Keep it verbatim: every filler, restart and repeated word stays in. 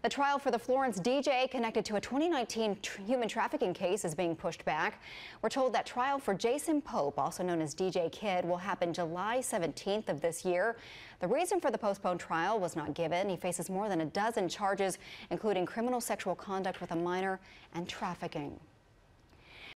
The trial for the Florence D J connected to a twenty nineteen tr human trafficking case is being pushed back. We're told that trial for Jason Pope, also known as D J Kid, will happen July seventeenth of this year. The reason for the postponed trial was not given. He faces more than a dozen charges, including criminal sexual conduct with a minor and trafficking.